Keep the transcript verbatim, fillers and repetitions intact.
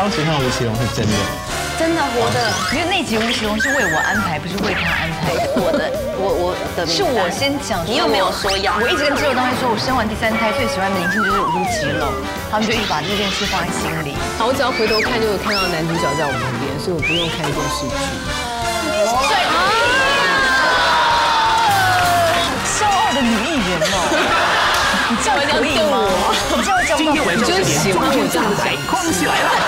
当时看到吴奇隆是真的， 真的活的，因为那集吴奇隆是为我安排，不是为他安排的。 我的，我我的是我先讲， 你有没有说要？ 我一直跟制作单位说，我生完第三胎最喜欢的明星就是吴奇隆，他们就一直把这件事放在心里。 好，我只要回头看就有看到男主角在我旁边，所以我不用看电视剧。 帅啊！骄傲的女艺人哦，你这样可以吗？你这样讲今天晚上就是喜欢我这样子， 空气来了。